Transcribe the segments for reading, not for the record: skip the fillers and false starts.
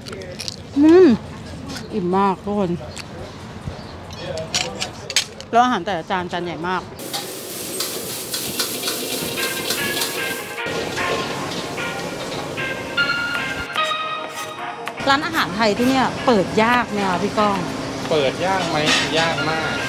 อิ่มมากทุกคนแล้วอาหารแต่ละจานใหญ่มากร้านอาหารไทยที่เนี่ยเปิดยากไหมคะพี่ก้องเปิดยากไหมยากมาก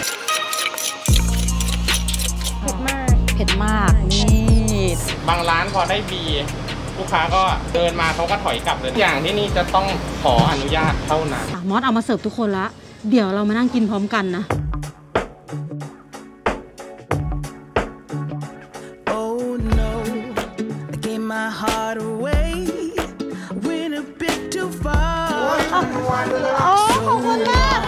เผ็ดมากเผ็ดมากนี่บางร้านพอได้บีลูกค้าก็เดินมาเขาก็ถอยกลับเลยอย่างที่นี่จะต้องขออนุญาตเท่านั้นมอสเอามาเสิร์ฟทุกคนละเดี๋ยวเรามานั่งกินพร้อมกันนะโอ้ขอบคุณมาก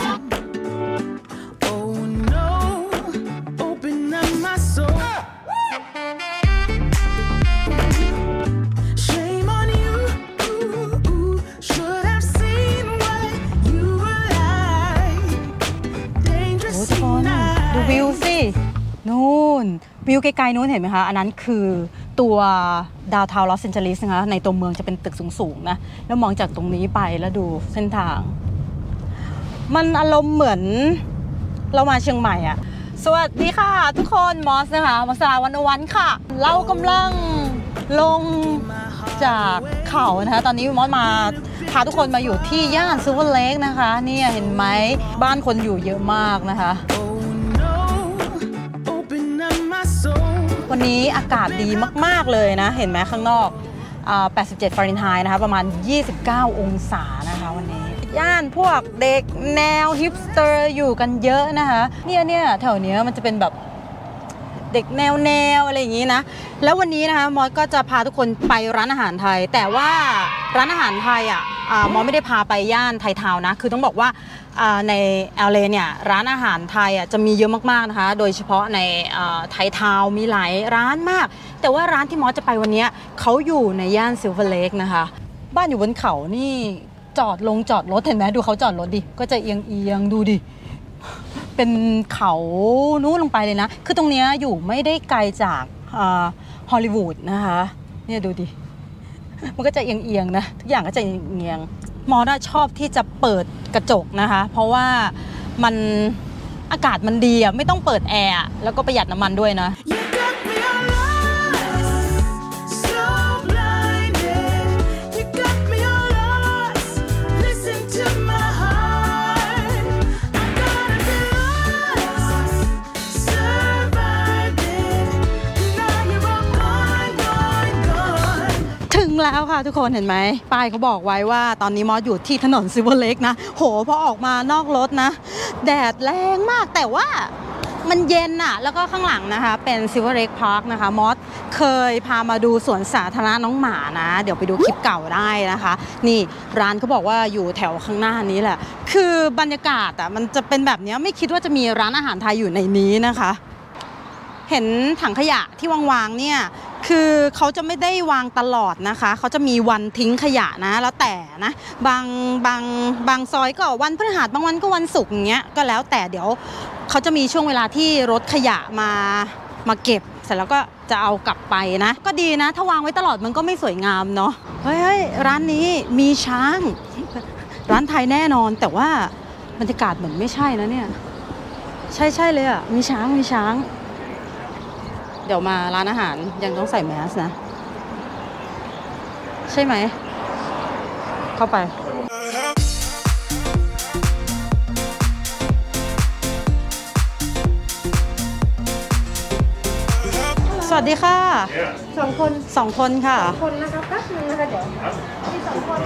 วิวสินู่นวิวไกลๆนู้นเห็นไหมคะอันนั้นคือตัวดาวทาวน์ลอสแอนเจลิสนะคะในตัวเมืองจะเป็นตึกสูงๆนะแล้วมองจากตรงนี้ไปแล้วดูเส้นทางมันอารมณ์เหมือนเรามาเชียงใหม่อ่ะสวัสดีค่ะทุกคนมอสนะคะมอสลาวันค่ะเรากำลังลงจากเขานะคะตอนนี้มอสมาพาทุกคนมาอยู่ที่ย่านซิลเวอร์เลคนะคะเนี่ยเห็นไหมบ้านคนอยู่เยอะมากนะคะวันนี้อากาศดีมากๆเลยนะเห็นไหมข้างนอก87 ฟาเรนไฮต์นะคะประมาณ29 องศานะคะวันนี้ย่านพวกเด็กแนวฮิปสเตอร์อยู่กันเยอะนะคะเนี่ยแถวเนี้ยมันจะเป็นแบบเด็กแนวอะไรอย่างนี้นะแล้ววันนี้นะคะมอสก็จะพาทุกคนไปร้านอาหารไทยแต่ว่าร้านอาหารไทยอ่ะมอสไม่ได้พาไปย่านไทยทาวน์นะคือต้องบอกว่าในLAเนี่ยร้านอาหารไทยจะมีเยอะมากๆนะคะโดยเฉพาะในไทยทาวน์มีหลายร้านมากแต่ว่าร้านที่มอสจะไปวันนี้เขาอยู่ในย่านซิลเวอร์เลคนะคะบ้านอยู่บนเขานี่จอดรถเห็นไหมดูเขาจอดรถดิก็จะเอียงดูดิเป็นเขานู้นลงไปเลยนะคือตรงนี้อยู่ไม่ได้ไกลจากฮอลลีวูดนะคะเนี่ยดูดิมันก็จะเอียงนะทุกอย่างก็จะเอียงมอสชอบที่จะเปิดกระจกนะคะเพราะว่ามันอากาศมันดีอ่ะไม่ต้องเปิดแอร์แล้วก็ประหยัดน้ำมันด้วยนะแล้วค่ะทุกคนเห็นไหมป้ายเขาบอกไว้ว่าตอนนี้มอสอยู่ที่ถนนซิลเวอร์เลคนะโหพอออกมานอกรถนะแดดแรงมากแต่ว่ามันเย็นอะแล้วก็ข้างหลังนะคะเป็นซิลเวอร์เลคพาร์คนะคะมอสเคยพามาดูสวนสาธารณะน้องหมานะเดี๋ยวไปดูคลิปเก่าได้นะคะนี่ร้านเขาบอกว่าอยู่แถวข้างหน้านี้แหละคือบรรยากาศอะมันจะเป็นแบบนี้ไม่คิดว่าจะมีร้านอาหารไทยอยู่ในนี้นะคะเห็นถังขยะที่วางๆเนี่ยคือเขาจะไม่ได้วางตลอดนะคะเขาจะมีวันทิ้งขยะนะแล้วแต่นะบางซอยก็วันพฤหัสบางวันก็วันศุกร์อย่างเงี้ยก็แล้วแต่เดี๋ยวเขาจะมีช่วงเวลาที่รถขยะมาเก็บเสร็จแล้วก็จะเอากลับไปนะก็ดีนะถ้าวางไว้ตลอดมันก็ไม่สวยงามเนาะเฮ้ยร้านนี้มีช้างร้านไทยแน่นอนแต่ว่าบรรยากาศเหมือนไม่ใช่นะเนี่ยใช่เลยอ่ะมีช้างเดี๋ยวมาร้านอาหารยังต้องใส่แมสนะใช่ไหมเข้าไปสวัสดีค่ะ2 คนค่ะคนนะคะแป๊บนึงนะคะเดี๋ยวมี2 คน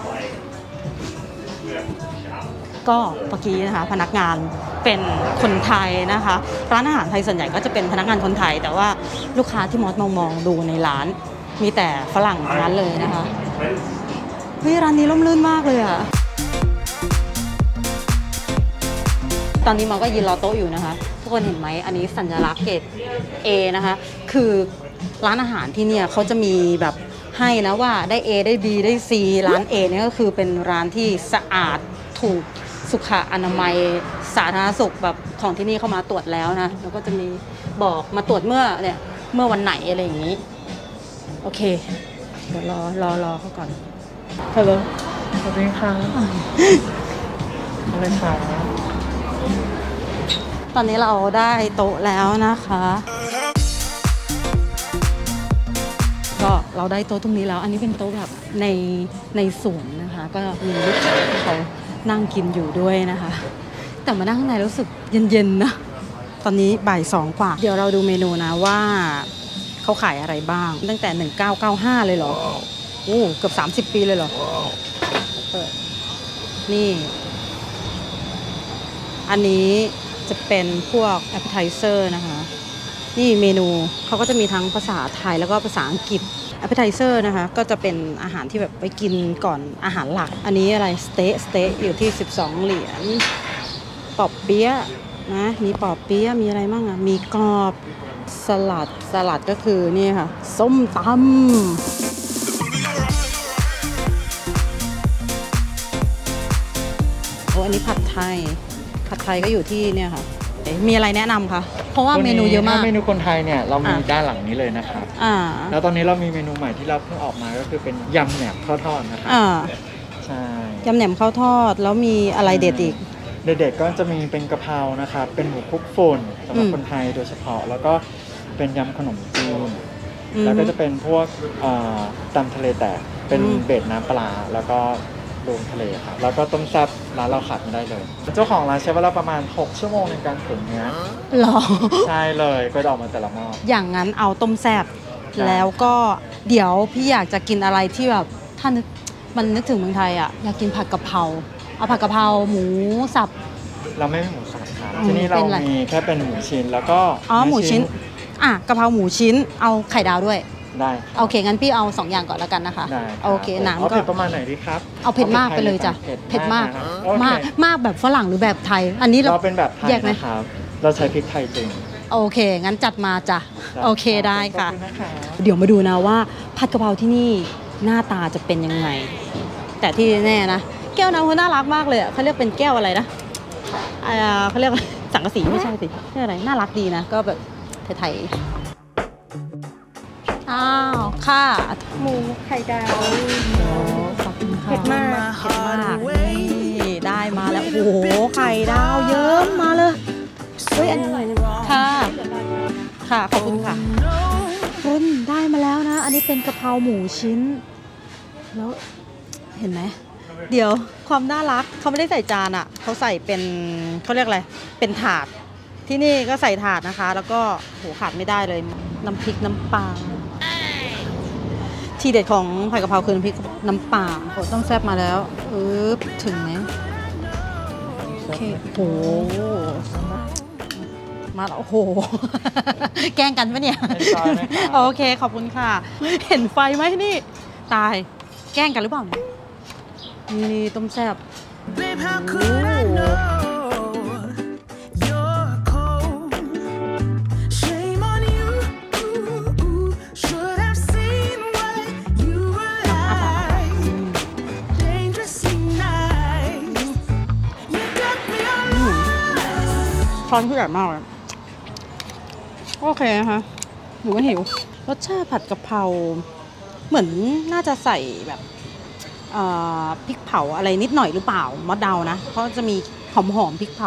ก็เมื่อกี้นะคะพนักงานเป็นคนไทยนะคะร้านอาหารไทยส่วนใหญ่ก็จะเป็นพนักงานคนไทยแต่ว่าลูกค้าที่มอสมองดูในร้านมีแต่ฝรั่งทั้งนั้นเลยนะคะเฮ้ยร้านนี้ร่มรื่นมากเลยอ่ะตอนนี้มอสก็ยืนรอโต๊ะอยู่นะคะทุกคนเห็นไหมอันนี้สัญลักษณ์เกรด A นะคะคือร้านอาหารที่เนี่ยเขาจะมีแบบให้นะว่าได้ A ได้ B ได้ C ร้าน A เนี่ยก็คือเป็นร้านที่สะอาดถูกสุขอนามัยสาธารณสุขแบบของที่นี่เข้ามาตรวจแล้วนะแล้วก็จะมีบอกมาตรวจเมื่อวันไหนอะไรอย่างนี้โอเคเดี๋ยวรอเขาก่อนฮัลโหลสวัสดีค่ะอะไรคะตอนนี้เราได้โต๊ะแล้วนะคะก็เราได้โต๊ะตรงนี้แล้วอันนี้เป็นโต๊ะแบบในสวนนะคะก็มีลูกค้าที่เขานั่งกินอยู่ด้วยนะคะแต่มานั่งข้างในรู้สึกเย็นๆนะตอนนี้บ่าย2 กว่าเดี๋ยวเราดูเมนูนะว่าเขาขายอะไรบ้างตั้งแต่1995เลยเหรอโอ้เกือบ30 ปีเลยเหรอเปิดนี่อันนี้จะเป็นพวก appetizer นะคะนี่เมนูเขาก็จะมีทั้งภาษาไทยแล้วก็ภาษาอังกฤษ appetizer นะคะก็จะเป็นอาหารที่แบบไปกินก่อนอาหารหลักอันนี้อะไรสเต๊ะอยู่ที่12 เหรียญปอบเปี๊ยะนะมีปอบเปี๊ยะมีอะไรบ้างอ่ะมีกรอบสลัดก็คือนี่ค่ะส้มตำโอ้อันนี้ผัดไทยก็อยู่ที่เนี่ยค่ะมีอะไรแนะนำคะเพราะว่าเมนูเยอะมากเมนูคนไทยเนี่ยเรามีด้านหลังนี้เลยนะครับแล้วตอนนี้เรามีเมนูใหม่ที่เราเพิ่งออกมาก็คือเป็นยำแหนมข้าวทอดนะครับใช่ยำแหนมข้าวทอดแล้วมีอะไรเด็ดอีกเด็ดๆก็จะมีเป็นกะเพรานะครับเป็นหมูคลุกฝุ่นสำหรับคนไทยโดยเฉพาะแล้วก็เป็นยำขนมจีนแล้วก็จะเป็นพวกตำทะเลแตกเป็นเบ็ดน้ำปลาแล้วก็รวมทะเลครับแล้วก็ต้มแซ่บร้านเราขาดไม่ได้เลยเจ้าของร้านใช้เวลาประมาณ6 ชั่วโมงในการตุ๋นเนื้อหรอใช่เลยก็จะออกมาแต่ละหม้ออย่างนั้นเอาต้มแซ่บแล้วก็เดี๋ยวพี่อยากจะกินอะไรที่แบบถ้านึกถึงเมืองไทยอ่ะอยากกินผัดกะเพราเอาผัดกะเพราหมูสับเราไม่มีหมูสับครับที่นี่เรามีแค่เป็นหมูชิ้นแล้วก็หมูชิ้นกะเพราหมูชิ้นเอาไข่ดาวด้วยได้โอเคงั้นพี่เอา2 อย่างก่อนแล้วกันนะคะได้โอเคน้ำก็เผ็ดประมาณไหนดีครับเอาเผ็ดมากไปเลยจ้ะเผ็ดมากแบบฝรั่งหรือแบบไทยอันนี้เราเป็นแบบไทยนะครับเราใช้พริกไทยจริงโอเคงั้นจัดมาจ้ะโอเคได้ค่ะเดี๋ยวมาดูนะว่าผัดกะเพราที่นี่หน้าตาจะเป็นยังไงแต่ที่แน่นะแก้วน้ำเขาน่ารักมากเลยเขาเรียกเป็นแก้วอะไรนะเขาเรียกสังกะสีไม่ใช่สิเรียกอะไรน่ารักดีนะก็แบบไทยอ้าวค่ะหมูไข่ดาวขอบคุณค่ะเผ็ดมากนี่ได้มาแล้วโอ้โหไข่ดาวเยิ้มมาเลยเฮ้ยอันนี้อร่อยนะค่ะขอบคุณค่ะคุณได้มาแล้วนะอันนี้เป็นกะเพราหมูชิ้นแล้วเห็นไหมเดี๋ยวความน่ารักเขาไม่ได้ใส่จานอ่ะเขาใส่เป็นเขาเรียกอะไรเป็นถาดที่นี่ก็ใส่ถาดนะคะแล้วก็โหขาดไม่ได้เลยน้ำพริกน้ำปลาที่เด็ดของผัดกะเพราคือน้ำพริกน้ำปลาโหต้องแซ่บมาแล้วถึงไหมโอเคโหมาแล้วโอ้โหแกล้งกันปะเนี่ยโอเคขอบคุณค่ะเห็นไฟไหมนี่ตายแกล้งกันหรือเปล่านี่ต้มแซ่บช้อนที่ใหญ่มากเลยโอเคนะคะหนูก็หิวรสชาติผัดกะเพราเหมือนน่าจะใส่แบบพริกเผาอะไรนิดหน่อยหรือเปล่ามอดเดานะเพราะจะมีหอมพริกเผา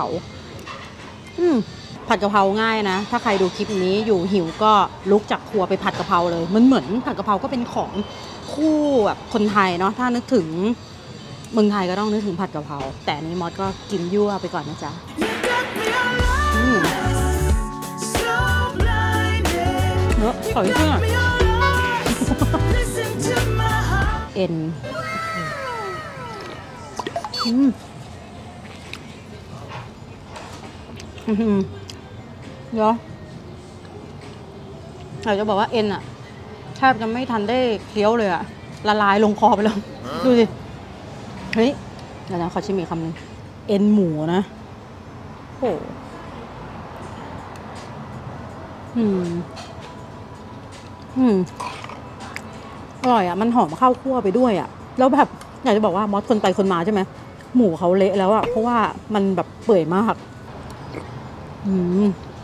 ผัดกะเพราง่ายนะถ้าใครดูคลิปนี้อยู่หิวก็ลุกจากครัวไปผัดกะเพราเลยมันเหมือนผัดกะเพราก็เป็นของคู่แบบคนไทยเนาะถ้านึกถึงเมืองไทยก็ต้องนึกถึงผัดกะเพราแต่นี้มอสก็กินยั่วไปก่อนนะจ๊ะเนอะสวยมากเอ็นเดี๋ยวอยากจะบอกว่าเอ็นอะแทบจะไม่ทันได้เคี้ยวเลยอะละลายลงคอไปแล้วดูสิเฮ้ยเดี๋ยวนะขอชิมอีกคำนึงเอ็นหมูนะโอ้อร่อยอ่ะมันหอมข้าวคั่วไปด้วยอ่ะแล้วแบบอยากจะบอกว่ามอสคนไปคนมาใช่ไหมหมูเขาเละแล้วอ่ะเพราะว่ามันแบบเปื่อยมากอ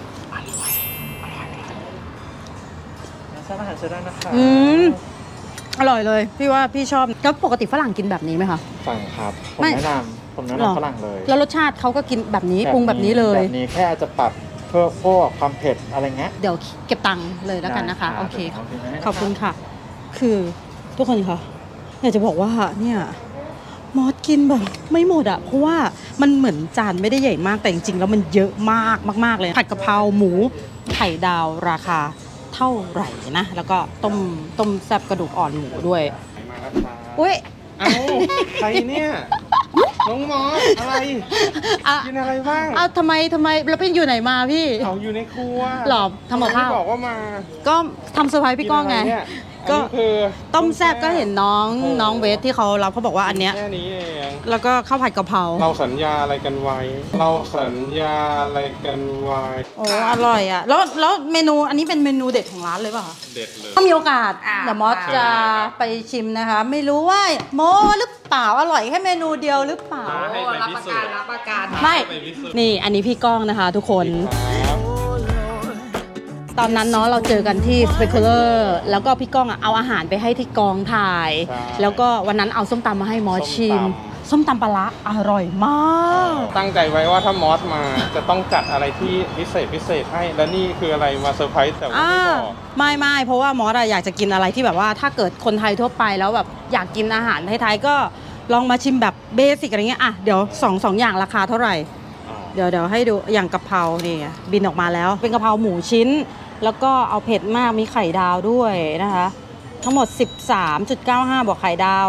ร่อยชอบอาหารเชดดาร์นะคะอร่อยเลยพี่ว่าพี่ชอบแล้วปกติฝรั่งกินแบบนี้ไหมคะสั่งครับผมแนะนำฝรั่งเลยแล้วรสชาติเขาก็กินแบบนี้ปรุงแบบนี้เลยแบบนี้แค่อาจจะปรับเพื่อพวกความเผ็ดอะไรเงี้ยเดี๋ยวเก็บตังค์เลยแล้วกันนะคะได้โอเคครับขอบคุณค่ะ คือทุกคนคะอยากจะบอกว่าเนี่ยมอสกินแบบไม่หมดอะเพราะว่ามันเหมือนจานไม่ได้ใหญ่มากแต่จริงๆแล้วมันเยอะมากๆเลยผัดกะเพราหมูไข่ดาวราคาเท่าไหร่นะแล้วก็ต้มแซ่บกระดูกอ่อนหมูด้วยมาแล้วครับอุ้ยเอ้าใครเนี่ย น้องมอสอะไรอ่ะกินอะไรบ้างเอาทำไมแล้วไปอยู่ไหนมาพี่เอาอยู่ในครัวหรอทำกับข้าวไม่บอกว่ามาก็ทำเซอร์ไพรส์พี่ก้องไงนะรเนี่ยก็อันนี้คือต้มแซ่บก็เห็นน้องโอ้น้องเวทที่เขารับเขาบอกว่าอันเนี้ยแค่นี้เองแล้วก็ข้าวผัดกะเพราเราสัญญาอะไรกันไว้ เราสัญญาอะไรกันไว้โอ้อร่อยอ่ะแล้วเมนูอันนี้เป็นเมนูเด็ดของร้านเลยป่ะคะเด็ดเลยถ้ามีโอกาสเดี๋ยวมอสจะไปชิมนะคะ ไม่รู้ว่าโมหรือเปล่าอร่อยแค่เมนูเดียวหรือเปล่าให้ไปพิสูจน์ไม่ให้ไปพิสูจน์นี่อันนี้พี่ก้องนะคะ ทุกคนครับตอนนั้นเนาะเราเจอกันที่ Specular แล้วก็พี่ก้องอะเอาอาหารไปให้ที่กองถ่าย แล้วก็วันนั้นเอาส้มตำมาให้มอสชิม ส้มตำปลาร้าอร่อยมากตั้งใจไว้ว่าถ้ามอสมาจะต้องจัดอะไรที่พิเศษให้ แล้วนี่คืออะไรมาเซอร์ไพรส์แต่ว่าไม่บอกไม่เพราะว่ามอสอะอยากจะกินอะไรที่แบบว่าถ้าเกิดคนไทยทั่วไปแล้วแบบอยากกินอาหารไทยๆก็ลองมาชิมแบบเบสิกอะไรเงี้ยอ่ะเดี๋ยวสองอย่างราคาเท่าไหร่ เดี๋ยวให้ดูอย่างกะเพรานี่ไงบินออกมาแล้วเป็นกะเพราหมูชิ้น แล้วก็เอาเผ็ดมากมีไข่ดาวด้วยนะคะ ทั้งหมด 13.95 บวกไข่ดาว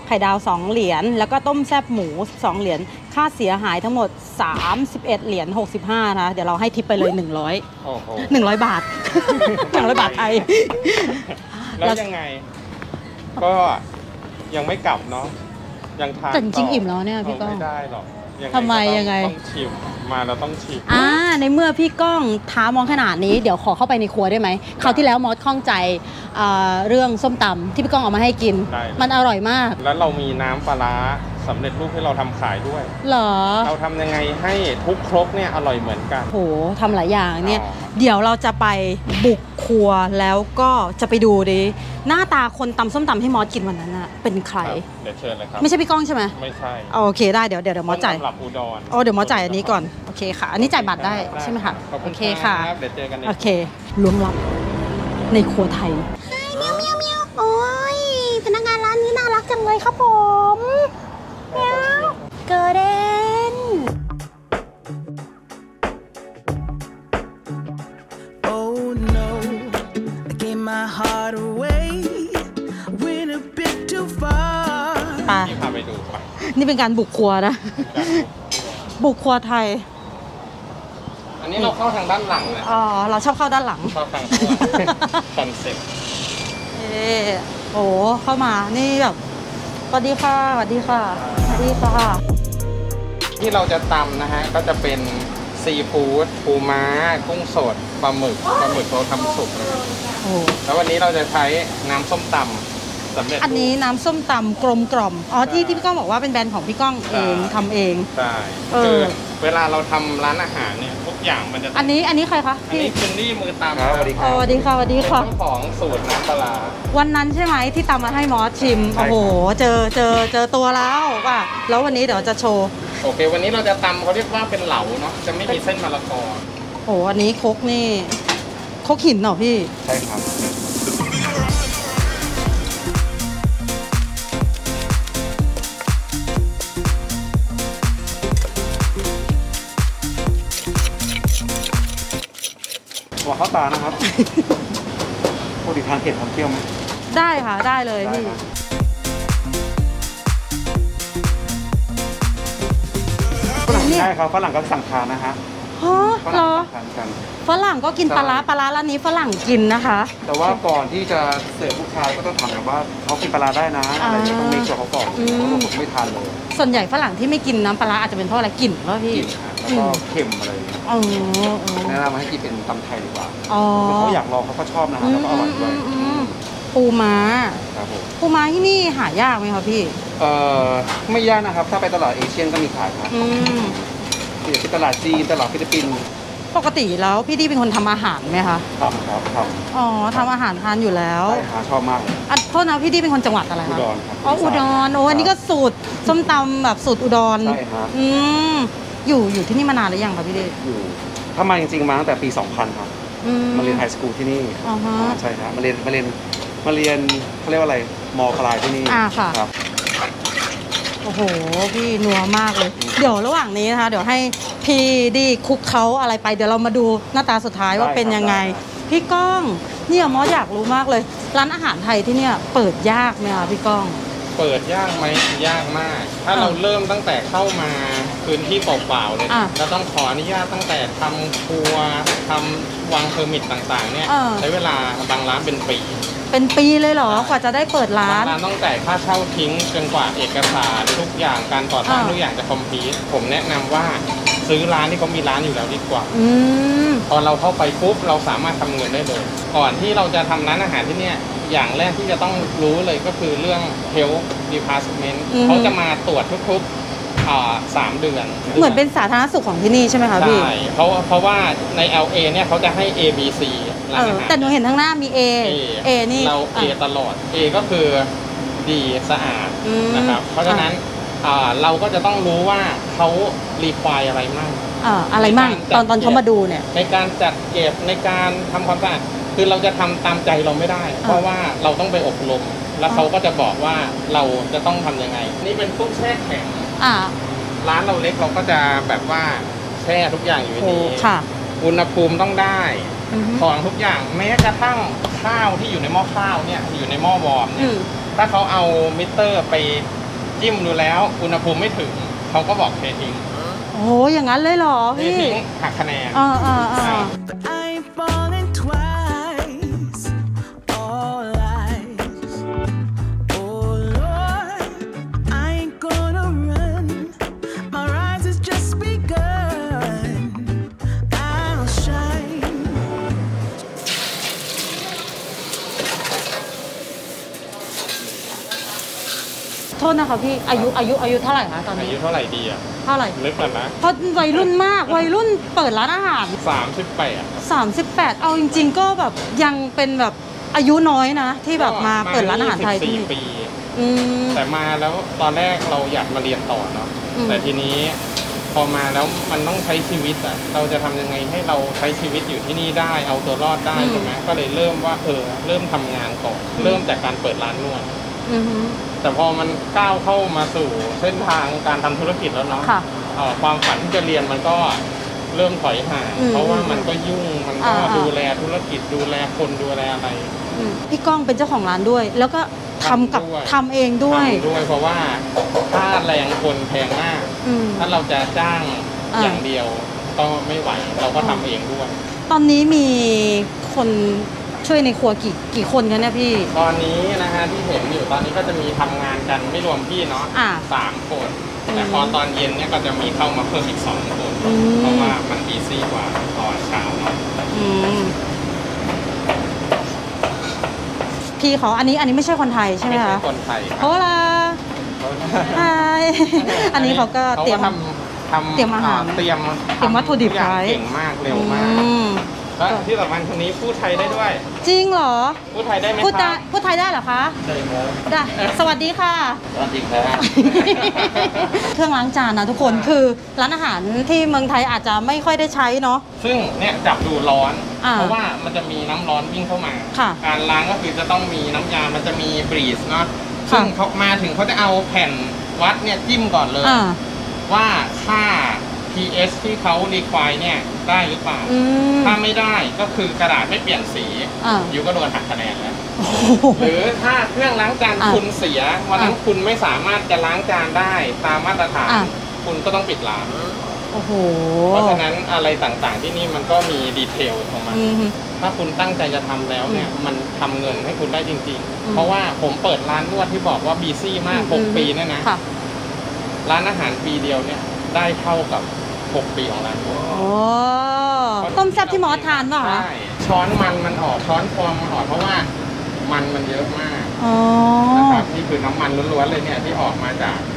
2 เหรียญแล้วก็ต้มแซ่บหมู 2 เหรียญค่าเสียหายทั้งหมด 31 เหรียญ65นะเดี๋ยวเราให้ทิปไปเลยโอ้โห 100 บาท 100 บาทไทยแล้วยังไง ก็ยังไม่กลับเนาะยังทานแต่จริงๆต่อิ่มแล้วเนี่ยพี่ก้องไม่ได้หรอกทำไมก็ต้องยังไงต้องชิมมาเราต้องชิมในเมื่อพี่ก้องท้ามองขนาดนี้เดี๋ยวขอเข้าไปในครัวได้ไหมคราวที่แล้วมอสข้องใจเรื่องส้มตำที่พี่ก้องเอามาให้กินได้มันอร่อยมากแล้วเรามีน้ำปลาร้าสำเร็จรูปให้เราทำขายด้วยเหรอเราทำยังไงให้ทุกครกเนี่ยอร่อยเหมือนกันโหทำหลายอย่างเนี่ยอ๋อเดี๋ยวเราจะไปบุกครัวแล้วก็จะไปดูดิหน้าตาคนตำส้มตำที่มอสกินวันนั้นอะเป็นใครครับเดี๋ยวเชิญเลยครับไม่ใช่พี่ก้องใช่ไหมไม่ใช่โอเคได้เดี๋ยวมอสจ่ายสำหรับอุดรเดี๋ยวมอสจ่ายอันนี้ก่อนโอเคค่ะ อันนี้จ่ายบัตรได้ใช่ไหมคะขอบคุโอณเคค่ะรับเดี๋ยวเจอกันในโอเคล้วงลับในครัวไทยเมียวโอ้ยพนักงานร้านนี้น่ารักจังเลยครับผมเมียวเกิดเดน Oh no, I gave my heart away, went a bit too far. ไปพาไปดูไปนี่เป็นการบุกครัวนะ บุกครัวไทยอันนี้เราเข้าทางด้านหลังนะอ๋อเราชอบเข้าด้านหลังเข้าทางข้างหลังคอนเซ็ปต์โอ้เข้ามานี่แบบสวัสดีค่ะสวัสดีค่ะสวัสดีค่ะที่เราจะตำนะฮะก็จะเป็นซีฟู้ดปูม้ากุ้งสดปลาหมึกเราทำสุกเลยโอ้แล้ววันนี้เราจะใช้น้ำส้มตำสำเร็จอันนี้น้ำส้มตำกลมกล่อมอ๋อที่พี่ก้องบอกว่าเป็นแบรนด์ของพี่ก้องเองทำเองใช่เออคือเวลาเราทำร้านอาหารเนี่ยทุกอย่างมันจะอันนี้ใครคะอันนี้คุณนี่มือตำครับสวัสดีอ๋อสวัสดีค่ะสวัสดีค่ะเป็นเจ้าของสูตรน้ำปลาร้าวันนั้นใช่ไหมที่ตำมาให้มอสชิมใช่โอ้ครับโหเจอตัวแล้วว่ะแล้ววันนี้เดี๋ยวจะโชว์โอเค วันนี้เราจะตำเขาเรียกว่าเป็นเหลาเนาะจะไม่มีเส้นมะละกอโอ้อันนี้ครกนี่ครกหินเหรอพี่ใช่ครับ หัวข้าวตานะครับ ปกติทานเผ็ดทานเปรี้ยวไหมได้ค่ะได้เลยพี่ได้ครับนี่ใช่ครับฝรั่งก็สั่งทานนะฮะฮะฝเหรรั่งอสั่งทานกันฝรั่งก็กินใช่ปลาร้าร้านนี้ฝรั่งกินนะคะแต่ว่าก่อนที่จะเสิร์ฟลูกค้าก็ต้องถามกันว่าเขากินปลาร้าได้นะอะไรอย่างเงี้ยต้องมีส่วนเขาก่อนอืมเพราะว่าผมไม่ทานเลยส่วนใหญ่ฝรั่งที่ไม่กินน้ำปลาร้าอาจจะเป็นเพราะอะไรกลิ่นวะพี่กลิ่นฮะแล้วก็เค็มอะไรอย่างเงี้ยอ๋อแนะนำให้กินเป็นตำไทยดีกว่าอ๋อเพราะเขาอยากลองเขาก็ชอบนะฮะแล้วก็อร่อยด้วยปูม้าครับผมปูม้าที่นี่หายากไหมคะพี่ไม่ยากนะครับ ถ้าไปตลาดเอเชียนก็มีขายครับอืมที่ตลาดจีนตลาดฟิลิปปินส์ปกติแล้วพี่ดีเป็นคนทำอาหารไหมคะทำครับทอ๋อทำอาหารทานอยู่แล้วำใช่หาชอบมากโทษนะพี่ดีเป็นคนจังหวัดอะไรอุคะดรครับอ๋ออุดรโอ้อันนี้ก็สูตรส้มตำแบบสูตรอุดรใช่ครับอืมอยู่ที่นี่มานานหรือยังคะพี่ดีอยู่ถ้ามาจริงๆมาตั้งแต่ปี 2000 ครับอืมมาเรียนไฮสคูลที่นี่อ๋อฮะใช่ครับมาเรียนเขาเรียกว่าอะไรมปลายที่นี่ค่ะครับโอ้โหพี่นัวมากเลย เดี๋ยวระหว่างนี้นะคะเดี๋ยวให้พี่ดีคลุกเขาอะไรไปเดี๋ยวเรามาดูหน้าตาสุดท้ายว่าเป็นยังไง พี่ก้องเนี่ยมอสอยากรู้มากเลย ร้านอาหารไทยที่เนี่ยเปิดยากไหมคะพี่ก้องเปิดยากไหมยากมาก ถ้าเราเริ่มตั้งแต่เข้ามาพื้นที่เปล่าๆเลยอ่ะเราต้องขออนุญาตตั้งแต่ทำครัวทำวางเพอร์มิทต่างๆ เนี่ยอ่าใช้เวลาบางร้านเป็นปีเป็นปีเลยเหรอกว่าจะได้เปิดร้าบางนร้านต้องจ่ายค่าเช่าทิ้งจนกว่าเอกสารทุกอย่างการก่อสร้างอ่าทุกอย่างจะคอมพลีทผมแนะนำว่าซื้อร้านที่เขามีร้านอยู่แล้วดีกว่าอืมพอเราเข้าไปปุ๊บเราสามารถทำเงินได้เลย ก่อนที่เราจะทำร้านอาหารที่เนี่ยอย่างแรกที่จะต้องรู้เลยก็คือเรื่อง health department อือฮึเขาจะมาตรวจทุกๆ3 เดือนเหมือนเป็นสาธารณสุขของที่นี่ใช่ไหมคะพี่ใช่เพราะว่าใน LA เนี่ยเขาจะให้ A B C ร้านอาหารแต่หนูเห็นข้างหน้ามี A นี่เรา A ตลอด A ก็คือดีสะอาดอืมนะครับเพราะฉะนั้นเราก็จะต้องรู้ว่าเขารีควายอะไรมั่งอะไรมั่งตอนเขามาดูเนี่ยในการจัดเก็บในการทำความสะอาดคือเราจะทำตามใจเราไม่ได้ เพราะว่าเราต้องไปอบรม แล้วเขาก็จะบอกว่าเราจะต้องทำยังไง นี่เป็นตู้แช่แข็งอ่าร้านเราเล็กเราก็จะแบบว่าแช่ทุกอย่างอยู่ในโอ้นี้ค่ะอุณหภูมิต้องได้อือฮึของทุกอย่างแม้กระทั่งข้าวที่อยู่ในหม้อข้าวเนี่ยอยู่ในหม้อวอร์มอืเนี่ยมถ้าเขาเอามิเตอร์ไปจิ้มดูแล้วอุณหภูมิไม่ถึงเขาก็บอกเททิ้งโอ้อย่างนั้นเลยเหรอเทพี่ทิ้งหักคะแนนอ่า But I ain't falling twice. All lies. Oh Lord, I ain't gonna run. My rise has just begun. I'll shine. โทษนะคะพี่อายุเท่าไหร่คะตอนอานี้ยุเท่าไหร่ดีอ่ะเท่าไหร่นึกก่อนนะเพราะวัยรุ่นมากวัยรุ่นเปิดร้านอาหาร 38 38 เอาจริง ๆ ก็แบบยังเป็นแบบอายุน้อยนะ ที่แบบมาเปิดร้านอาหารไทยที่นี่ 14 ปีอืมแต่มาแล้วตอนแรกเราอยากมาเรียนต่อเนาะอืมแต่ทีนี้พอมาแล้วมันต้องใช้ชีวิตอ่ะเราจะทำยังไงให้เราใช้ชีวิตอยู่ที่นี่ได้เอาตัวรอดได้ใช่ไหมก็เลยเริ่มว่าเริ่มทำงานก่อนเริ่มจากการเปิดร้านนวดอือฮึแต่พอมันก้าวเข้ามาสู่เส้นทางการทำธุรกิจแล้วเนาะค่ะความฝันที่จะเรียนมันก็เริ่มถอยห่างอืมเพราะว่ามันก็ยุ่งมันก็อ่าดูแลธุรกิจดูแลคนดูแลอะไรพี่ก้องเป็นเจ้าของร้านด้วย แล้วก็ทำทำด้วยเองด้วยทำด้วยเพราะว่าค่าแรงคนแพงมากอืมถ้าเราจะจ้างอ่าอย่างเดียวก็ไม่ไหวเราก็ทำเองด้วยตอนนี้มีคนช่วยในครัวกี่คนคะเนี่ยพี่ตอนนี้นะฮะที่เห็นอยู่ตอนนี้ก็จะมีทำงานกันไม่รวมพี่เนาะอ่า 3 คน แต่อืมพอตอนเย็นเนี่ยก็จะมีเข้ามาเพิ่มอีก2 คนอืมเพราะว่ามันอีซี่กว่าตอนเช้าเนาะอืมพี่เขาอันนี้ไม่ใช่คนไทยใช่ไหมไม่ใช่คะคนไทยโฮลาไฮอันนี้เขาก็เตรียมทำเตรียมอาหารเตรียมเตรียมวัตถุดิบทุกอย่างไว้เก่งมากเร็วมากอืมและที่สำคัญคนนี้พูดไทยได้ด้วยจริงเหรอพูดไทยได้ไหมพูดคได้รับพูดไทยได้เหรอคะได้ครับได้ สวัสดีค่ะสวัสดีครับเครื่องล้างจานนะทุกคนคือร้านอาหารที่เมืองไทยอาจจะไม่ค่อยได้ใช้เนาะซึ่งเนี่ยจับดูร้อนอ่าเพราะว่ามันจะมีน้ำร้อนวิ่งเข้ามาค่ะการล้างก็คือจะต้องมีน้ำยา มันจะมีบรีสเนาะค่ะซึ่งเขามาถึงเขาจะเอาแผ่นวัดเนี่ยจิ้มก่อนเลยอ่าว่าค่า pH ที่เขา require เนี่ยได้หรือเปล่าอืมถ้าไม่ได้ก็คือกระดาษไม่เปลี่ยนสีอ่าอยู่ก็โดนหักคะแนนแล้วโอ้โหหรือถ้าเครื่องล้างจานอ่ะคุณเสียวันนั้นอ่ะคุณไม่สามารถจะล้างจานได้ตามมาตรฐานอ่ะคุณก็ต้องปิดร้านโอ้โหเพราะฉะนั้นอะไรต่างๆที่นี่มันก็มีดีเทลของมันอืมถ้าคุณตั้งใจจะทำแล้วเนี่ยมันทำเงินให้คุณได้จริงอืมๆ เพราะว่าผมเปิดร้านนวดที่บอกว่าบีซี่มากอืม 6 ปีเนี่ยนะค่ะร้านอาหารปีเดียวเนี่ยได้เท่ากับ 6 ปีของร้านนวดโอ้ต้มแซ่บที่หมอทานป่ะคะใช่ช้อนมันออกช้อนฟองมันออกเพราะว่ามันเยอะมากอ๋อนะครับนี่คือน้ำมันล้วนๆเลยเนี่ยที่ออกมาจาก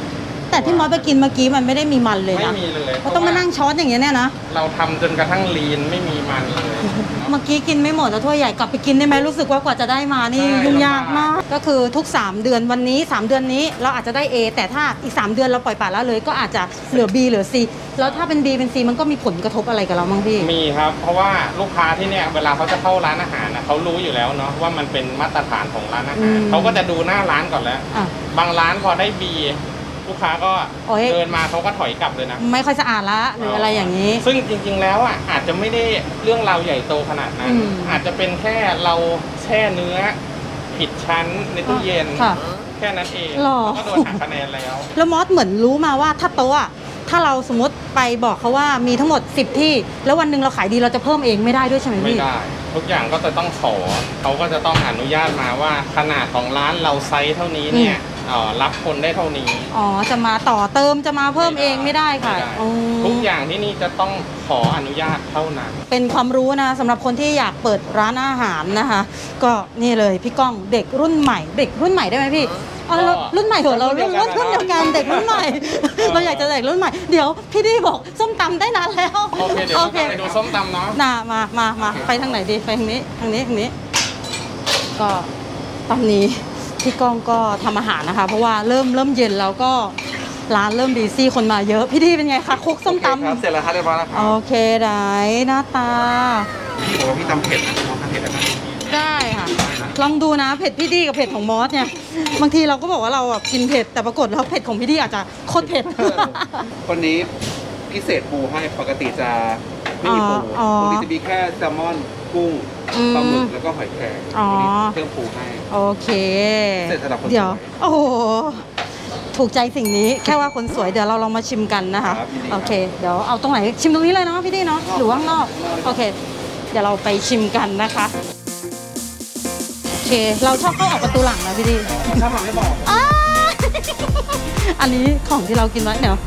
แต่ที่มอสไปกินเมื่อกี้มันไม่ได้มีมันเลยไม่นะมีเลยเขาต้องมานั่งช้อนอย่างเงี้ยเนี่ยนะเราทำจนกระทั่งลีนไม่มีมันเลยเมื่อกี้กินไม่หมดแล้วถ้วยใหญ่กลับไปกินได้ไหมรู้สึกว่ากว่าจะได้มานี่ใช่ยุ่งยากมากก็คือทุก3 เดือนวันนี้3 เดือนนี้เราอาจจะได้ A แต่ถ้าอีก3 เดือนเราปล่อยปละละเลยก็อาจจะเหลือ B เหลือ C แล้วถ้าเป็น B เป็น C มันก็มีผลกระทบอะไรกับเราบ้างพี่มีครับ เพราะว่าลูกค้าที่เนี่ยเวลาเขาจะเข้าร้านอาหารนะเขารู้อยู่แล้วเนาะว่ามันเป็นมาตรฐานของร้านอาหารเขาก็จะดูหน้าร้านก่อนแล้วอ่ะบางร้านพอได้ B ลูกค้าก็โอ้ยเดินมาเขาก็ถอยกลับเลยนะไม่ค่อยสะอาดละหรืออะไรอย่างนี้ซึ่งจริงๆแล้วอ่ะอาจจะไม่ได้เรื่องราวใหญ่โตขนาดนั้นอืมอาจจะเป็นแค่เราแช่เนื้อผิดชั้นในตู้เย็นค่ะแค่นั้นเองหรอก็โดนหักคะแนนแล้วแล้วมอสเหมือนรู้มาว่าถ้าโต๊ะอะถ้าเราสมมติไปบอกเขาว่ามีทั้งหมด10ที่แล้ววันหนึ่งเราขายดีเราจะเพิ่มเองไม่ได้ด้วยใช่ไหมไม่พี่ได้ ทุกอย่างก็จะต้องขอเขาก็จะต้องอนุญาตมาว่าขนาดของร้านเราไซส์เท่านี้เนี่ยรับคนได้เท่านี้อ๋อจะมาต่อเติมจะมาเพิ่มเองไม่ได้ค่ะไม่ได้อ๋อทุกอย่างที่นี่จะต้องขออนุญาตเท่านั้นเป็นความรู้นะสำหรับคนที่อยากเปิดร้านอาหารนะคะ ก็นี่เลยพี่ก้องเด็กรุ่นใหม่ เด็กรุ่นใหม่ได้ไหมพี่อ๋อเรารุ่นใหม่เถอะเรารุ่นเดียวกันเด็กรุ่นใหม่ เราอยากจะเด็กรุ่นใหม่เดี๋ยวพี่ดีบอกส้มตำได้นานแล้วโอเคเดี๋ยวเราไปดูส้มตำเนาะมาไปทางไหนดีไปทางนี้ก็ตอนนี้พี่ก้องก็ทำอาหารนะคะ เพราะว่าเริ่มเย็นแล้วก็ร้านเริ่มบีซี่คนมาเยอะพี่ดีเป็นไงคะคลุกส้มตำครับเสร็จแล้วครับเรียบร้อยแล้วครัโอบ เคได้หน้าตาพี่บอกว่าพี่ตำเผ็ดนะมองทำเผ็ดได้ไหมได้ค่ะ ลองดูนะเผ็ดพี่ดีกับเผ็ดของมอสเนี่ยบางทีเราก็บอกว่าเราแบบกินเผ็ดแต่ปรากฏแล้วเผ็ดของพี่ดีอาจจะโคตรเผ็ดวันนี้พิเศษปูให้ปกติจะไม่มีปูอ๋อปกติจะมีแค่แซลมอนกุ้งอืมปลาหมึกแล้วก็หอยแครงอ๋อวันนี้เพิ่มปูให้โอเคเสร็จสำหรับคนสวยเดี๋ยวโอ้โหถูกใจสิ่งนี้แค่ว่าคนสวยเดี๋ยวเราลองมาชิมกันนะคะครับยินดีครับโอเค เดี๋ยวเอาตรงไหนชิมตรงนี้เลยเนาะพี่ดีเนาะหรือว่าข้างนอกโอเค เดี๋ยวเราไปชิมกันนะคะโอเค เราชอบเข้าออกประตูหลังนะพี่ดีถ้าผมไม่บอกอ้า อันนี้ของที่เรากินไว้เดี๋ยว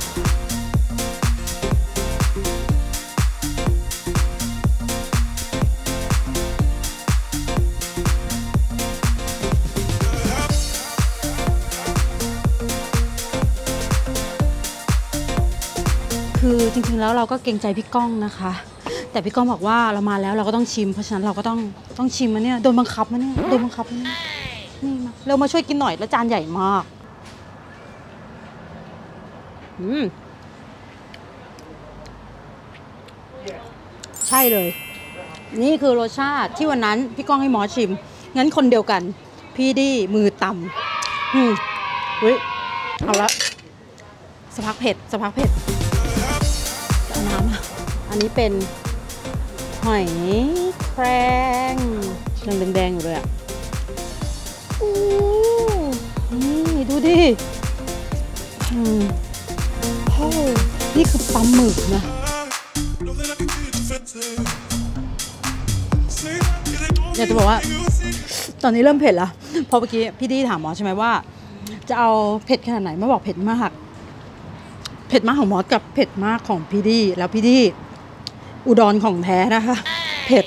คือจริงๆแล้วเราก็เกรงใจพี่ก้องนะคะ แต่พี่ก้องบอกว่าเรามาแล้วเราก็ต้องชิมเพราะฉะนั้นเราก็ต้องชิมมันเนี่ยโดนบังคับมันเนี่ยโดนบังคับมันเนี่ยนี่มาเร็วมาช่วยกินหน่อยแล้วจานใหญ่มากใช่เลย นี่คือรสชาติที่วันนั้นพี่ก้องให้หมอชิมงั้นคนเดียวกันพี่ดีมือต่ำเฮ้ยเอาละสักพักเผ็ดเอาน้ำมาอันนี้เป็นหอยแครงยังแดงๆอยู่เลยอ่ะอู้นี่ดูดิโอ้นี่คือปลาหมึกนะอยากจะบอกว่าตอนนี้เริ่มเผ็ดแล้วเพราะเมื่อกี้พี่ดีถามหมอใช่ไหมว่าจะเอาเผ็ดขนาดไหนมาบอกเผ็ดมากของมอสกับเผ็ดมากของพี่ดีแล้วพี่ดีอุดรของแท้นะคะเผ็ด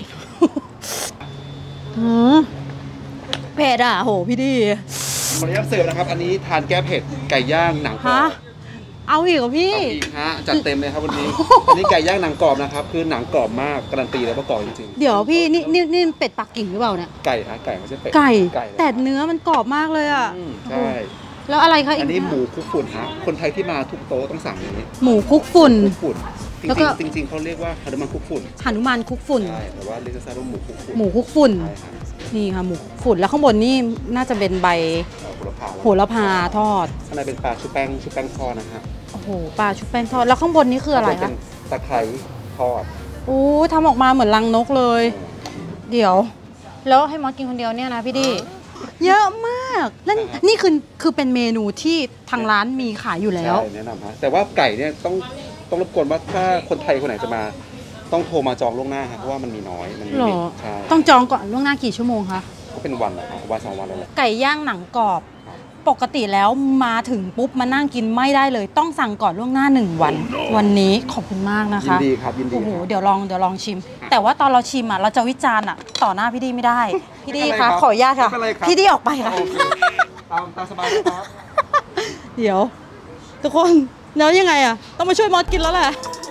เผ็ดอ่ะโหพี่ดีขออนุญาตเสิร์ฟนะครับ อันนี้ทานแก้เผ็ดไก่ย่างหนังกรอฮะบเอาอีกเหรอพี่เอาอีกฮะจัดเต็มเลยครับวันนี้ อันนี้ไก่ย่างหนังกรอบนะครับ คือหนังกรอบมากการันตีเลยว่ากรอบจริงเดี๋ยวพี่นี่เป็ดปักกิ่งหรือเปล่าเนี่ยๆไก่ฮะไก่ไม่ใช่เป็ดไก่ไก่แต่เนื้อมันกรอบมากเลยอ่ะใช่แล้วอะไรคะอีอักนนี้หมูคลุกฝุ่นฮะคนไทยที่มาทุกโต๊ะต้องสั่งอย่างนี้หมูคลุกฝุ่นคลุกฝุ่นแล้วก็จริงๆเขาเรียกว่าฮานุมานคลุกฝุ่นหนุมานคลุกฝุ่นใช่แต่ว่าเรียกสั้นๆว่าหมูคลุกฝุ่นหมูคลุกฝุ่นใช่ครับนี่ค่ะหมูคลุกฝุ่นแล้วข้างบนนี่น่าจะเป็นใบโหโหระพาทอดข้างในเป็นปลาชุบแป้งทอดนะฮะโอ้โหปลาชุบแป้งทอดแล้วข้างบนนี่คืออะไรเป็คะนตะไคร้ทอดโอ้ทำออกมาเหมือนรังนกเลย เดี๋ยว แล้วให้มอสกินคนเดียวเนี่ยนะพี่ดีเยอะมากนั่นนี่คือเป็นเมนูที่ทางร้านมีขายอยู่แล้วใช่แนะนำฮะแต่ว่าไก่เนี่ยต้องรบกวนว่าถ้าคนไทยคนไหนจะมาต้องโทรมาจองล่วงหน้าครับเพราะว่ามันมีน้อยมันมีหรอใช่ต้องจองก่อนล่วงหน้ากี่ชั่วโมงคะก็เป็นวันนะครับวันสองวันแล้วแหละไก่ย่างหนังกรอบ ปกติแล้วมาถึงปุ๊บมานั่งกินไม่ได้เลย ต้องสั่งก่อนล่วงหน้า1 วัน วันนี้ขอบคุณมากนะยินคะดีครับยินดีโอ้โหครับเดี๋ยวลองชิม แต่ว่าตอนเราชิมอ่ะเราจะวิจารณ์อ่ะต่อหน้าพี่ดีไม่ได้ พี่ดีไม่เป็นไรคะครับขออนุญาตค่ะไม่เป็นไรครับพี่ดีออกไปค่ะโอเคตามสบายนะครับเดี๋ยวทุกคนแล้วยังไงอะต้องมาช่วยมอสกินแล้วแหละ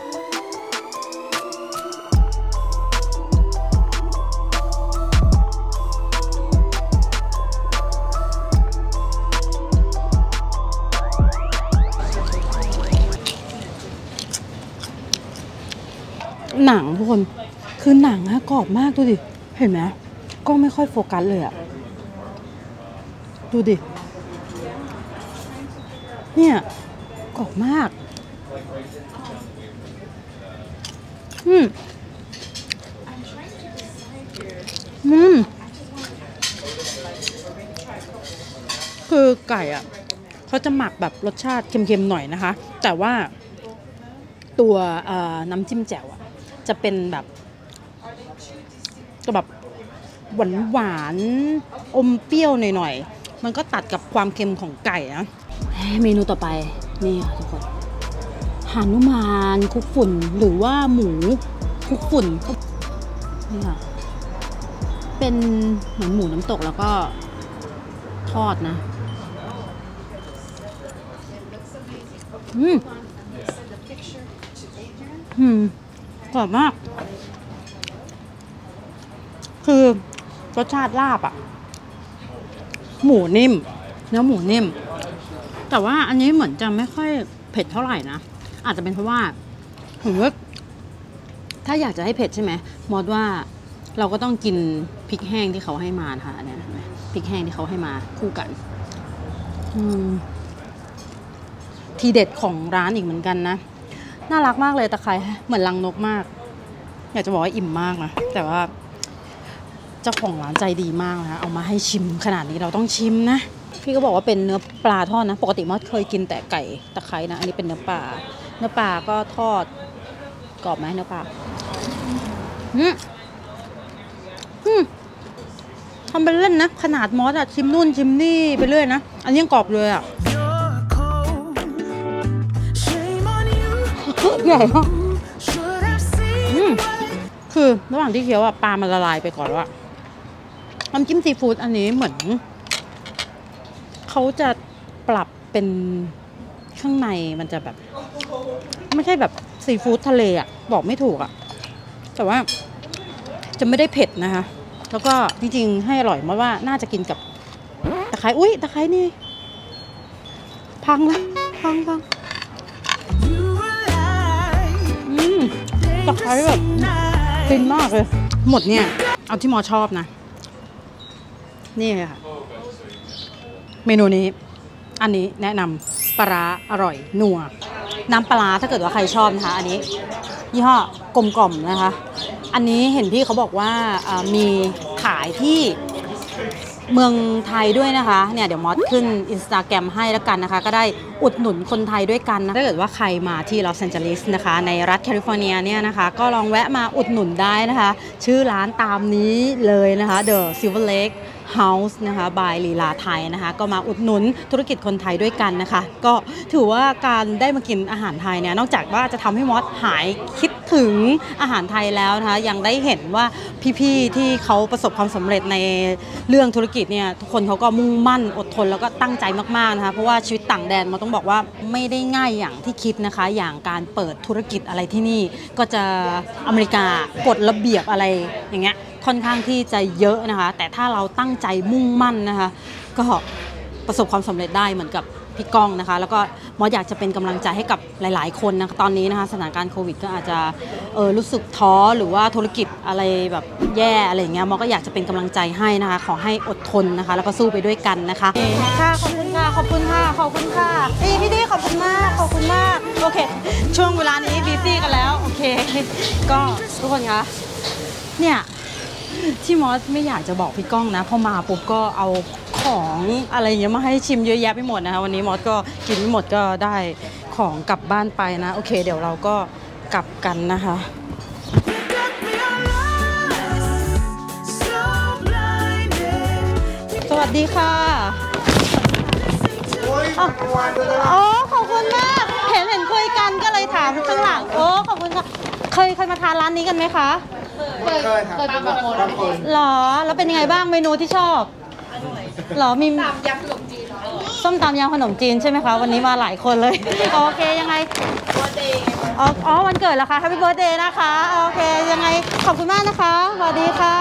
หนังทุกคนคือหนังอะกรอบมากดูดิเห็นไหมก็ไม่ค่อยโฟกัสเลยอะดูดิเนี่ยกรอบมากคือไก่อ่ะเขาจะหมักแบบรสชาติเค็มๆหน่อยนะคะแต่ว่าตัวน้ำจิ้มแจ่วอ่ะจะเป็นแบบหวานอมเปรี้ยวหน่อยๆมันก็ตัดกับความเค็มของไก่นะเมนูต่อไปนี่ค่ะทุกคนหานุมานคลุกฝุ่นหรือว่าหมูคลุกฝุ่นนี่ค่ะเป็นเหมือนหมูน้ำตกแล้วก็ทอดนะกรอบมากคือรสชาติลาบอะหมูนิ่มเนื้อหมูนิ่มแต่ว่าอันนี้เหมือนจะไม่ค่อยเผ็ดเท่าไหร่นะอาจจะเป็นเพราะว่าผมว่าถ้าอยากจะให้เผ็ดใช่ไหมมอสว่าเราก็ต้องกินพริกแห้งที่เขาให้มานะคะอันนี้พริกแห้งที่เขาให้มาคู่กันทีเด็ดของร้านอีกเหมือนกันนะน่ารักมากเลยตะไคร้เหมือนรังนกมากอยากจะบอกว่าอิ่มมากนะแต่ว่าเจ้าของร้านใจดีมากนะเอามาให้ชิมขนาดนี้เราต้องชิมนะพี่ก็บอกว่าเป็นเนื้อปลาทอดนะปกติมอสเคยกินแต่ไก่ตะไคร้นะอันนี้เป็นเนื้อปลาก็ทอดกรอบไหมเนื้อปลาทำเป็นเล่นนะขนาดมอสอะชิมนู่นชิมนี่ไปเรื่อยนะอันนี้ยังกรอบเลยอะใหญ่มากคือระหว่างที่เคี้ยวอะปลามันละลายไปก่อนแล้วอะน้ำจิ้มซีฟู้ดอันนี้เหมือนเขาจะปรับเป็นข้างในมันจะแบบไม่ใช่แบบซีฟู้ดทะเลอะบอกไม่ถูกอะแต่ว่าจะไม่ได้เผ็ดนะคะแล้วก็จริงๆให้อร่อยมากว่าน่าจะกินกับตะไคร้อุ้ยตะไคร้นี่พังละพังตะไคร้แบบฟินมากเลยหมดเนี่ยเอาที่มอชอบนะนี่เลยค่ะเมนูนี้อันนี้แนะนำปลาร้าอร่อยนัวน้ำปลาถ้าเกิดว่าใครชอบนะคะอันนี้ยี่ห้อกลมกล่อมนะคะอันนี้เห็นพี่เขาบอกว่ามีขายที่เมืองไทยด้วยนะคะเนี่ยเดี๋ยวมอสขึ้น Instagram ให้แล้วกันนะคะก็ได้อุดหนุนคนไทยด้วยกันนะถ้าเกิดว่าใครมาที่ลอสแอนเจลิสนะคะในรัฐแคลิฟอร์เนียเนี่ยนะคะก็ลองแวะมาอุดหนุนได้นะคะชื่อร้านตามนี้เลยนะคะ The Silver Lake House นะคะบายลีลาไทยนะคะก็มาอุดหนุนธุรกิจคนไทยด้วยกันนะคะก็ถือว่าการได้มากินอาหารไทยเนี่ยนอกจากว่าจะทำให้มอสหายคิดถึงอาหารไทยแล้วนะคะยังได้เห็นว่าพี่ๆที่เขาประสบความสำเร็จในเรื่องธุรกิจเนี่ยทุกคนเขาก็มุ่งมั่นอดทนแล้วก็ตั้งใจมากๆนะคะเพราะว่าชีวิตต่างแดนมันต้องบอกว่าไม่ได้ง่ายอย่างที่คิดนะคะอย่างการเปิดธุรกิจอะไรที่นี่ก็จะอเมริกากฎระเบียบอะไรอย่างเงี้ยค่อนข้างที่จะเยอะนะคะแต่ถ้าเราตั้งใจมุ่งมั่นนะคะก็ประสบความสำเร็จได้เหมือนกับพี่ก้องนะคะแล้วก็มอสอยากจะเป็นกำลังใจให้กับหลายๆคนนะคะตอนนี้นะคะสถานการณ์โควิดก็อาจจะรู้สึกท้อหรือว่าธุรกิจอะไรแบบแย่อะไรอย่างเงี้ยมอสก็อยากจะเป็นกำลังใจให้นะคะขอให้อดทนนะคะแล้วก็สู้ไปด้วยกันนะคะค่ะขอบคุณค่ะขอบคุณค่ะขอบคุณค่ะพี่ดีขอบคุณมากขอบคุณมากโอเคช่วงเวลานี้บีซี่กันแล้วโอเคก็ทุกคนคะเนี่ยที่มอสไม่อยากจะบอกพี่ก้องนะพอมาปุ๊บก็เอาของอะไรอย่างเงี้ยมาให้ชิมเยอะแยะไปหมดนะคะวันนี้มอสก็กินไม่หมดก็ได้ของกลับบ้านไปนะโอเคเดี๋ยวเราก็กลับกันนะคะสวัสดีค่ะอ๋อขอบคุณมากเห็นคุยกันก็เลยถามข้างหลังโอ้ขอบคุณค่ะเคยมาทานร้านนี้กันไหมคะเคยครับหรอแล้วเป็นยังไงบ้างเมนูที่ชอบหรอมียำขนมจีนส้มตำยำขนมจีนใช่ไหมคะวันนี้มาหลายคนเลยโอเคยังไงอ๋อวันเกิดเหรอคะ Happy Birthday นะคะโอเคยังไงขอบคุณมากนะคะสวัสดีค่ะ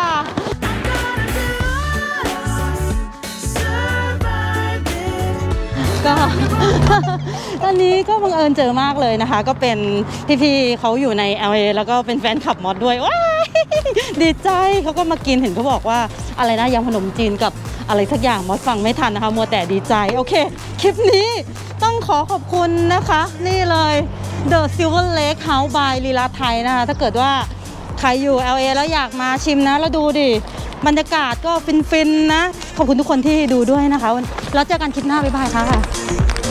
ก็ ตอนนี้ก็บังเอิญเจอมากเลยนะคะก็เป็นพี่ๆเขาอยู่ใน LA แล้วก็เป็นแฟนคลับมอสด้วยว้ายดีใจเขาก็มากินเห็นเขาบอกว่าอะไรนะยำขนมจีนกับอะไรสักอย่างมอสฟังไม่ทันนะคะมัวแต่ดีใจโอเคคลิปนี้ต้องขอบคุณนะคะนี่เลย The Silver Lake House by ลีลาไทยนะคะถ้าเกิดว่าใครอยู่ LA แล้วอยากมาชิมนะแล้วดูดิบรรยากาศก็ฟินๆนะขอบคุณทุกคนที่ดูด้วยนะคะแล้วเจอกันคลิปหน้าบ๊ายบายค่ะ